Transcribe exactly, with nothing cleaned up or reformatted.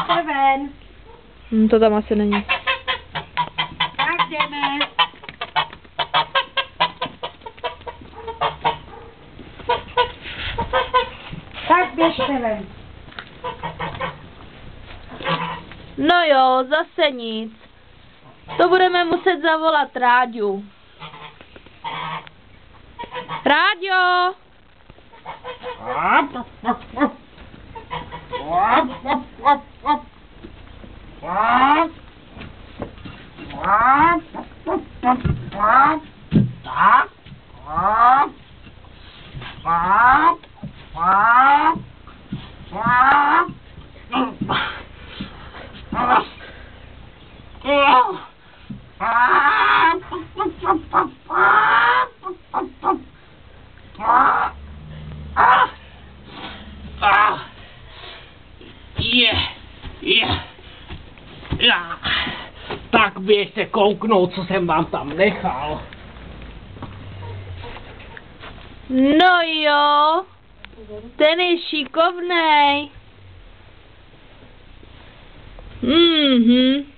běžte ven. Hm, to tam asi není. Tak jdeme. Tak běžte ven. No jo, zase nic. To budeme muset zavolat Ráďu. Ráďo! Je, je, já. Tak běžte kouknout, co jsem vám tam nechal. No jo, ten je šikovnej. Mhm.